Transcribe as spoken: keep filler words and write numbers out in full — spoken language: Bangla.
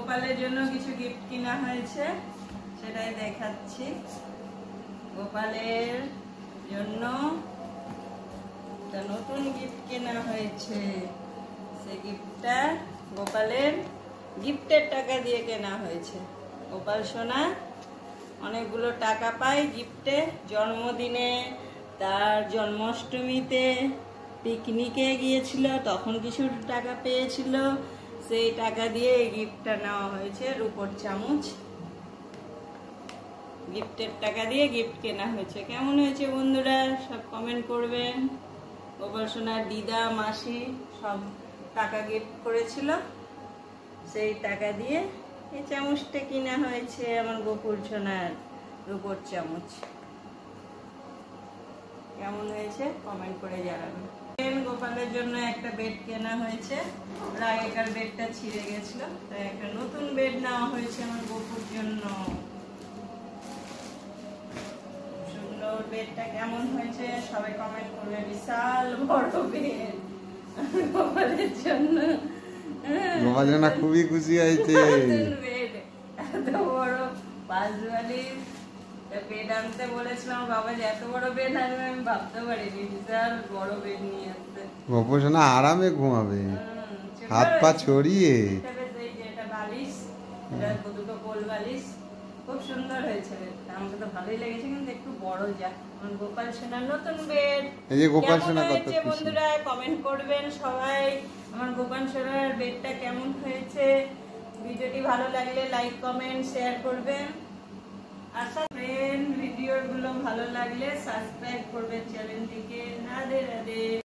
গোপালের জন্য কিছু গিফট কিনা হয়েছে, সেটাই দেখাচ্ছি। গোপালের জন্য একটা নতুন গিফট কেনা হয়েছে। সেই গিফটটা গোপালের গিফটের টাকা দিয়ে কেনা হয়েছে। গোপাল সোনা অনেকগুলো টাকা পায় গিফটে, জন্মদিনে, তার জন্মাষ্টমীতে, পিকনিকে গিয়েছিল তখন কিছু টাকা পেয়েছিল, সেই টাকা দিয়ে এই গিফটটা নেওয়া হয়েছে। রূপোর চামচ গিফটের টাকা দিয়ে গিফট কেনা হয়েছে। কেমন হয়েছে বন্ধুরা সব কমেন্ট করবেন। গোপাল সোনার দিদা মাসি সব টাকা গিফট করেছিল, সেই টাকা দিয়ে এই চামচটা কিনা হয়েছে। আমার গোকুল সোনার রূপোর চামচ কেমন হয়েছে কমেন্ট করে জানাবেন। গোপালের জন্য একটা বেড কেনা হয়েছে, আগেকার বেডটা ছিঁড়ে গেছিল, তাই একটা নতুন বেড নেওয়া হয়েছে আমার গোপুর জন্য। সুন্দর বেডটা কেমন হয়েছে সবাই কমেন্ট করবে। বিশাল বড় বেড গোপালের জন্য, গোপাল না খুবই খুশি হয়েছে। বেড এত বড় পাঁচ বালিশ বেড আনতে বলেছিলাম বাবা, যে এত বড় বেড আনবে আমি ভাবতে পারিনি। বিশাল বড় বেড নিয়ে আসতে। গোপাল সোনা আরামে ঘুমাবে হাত পা ছড়িয়ে। এটা বালিশ, এটা দুটো কোল বালিশ, খুব সুন্দর হয়েছে বেডটা। আমাকে তো ভালোই লেগেছে, কিন্তু একটু বড় যা। আমার গোপাল সোনার নতুন বেড। এই যে গোপাল সোনা কত খুশি। বন্ধুরা কমেন্ট করবেন সবাই আমার গোপাল সোনার বেডটা কেমন হয়েছে। ভিডিওটি ভালো লাগলে লাইক কমেন্ট শেয়ার করবেন। আশা ফ্রেন্ড ভিডিওগুলো ভালো লাগলে সাবস্ক্রাইব করবেন চ্যানেলটিকে। রাধে রাধে।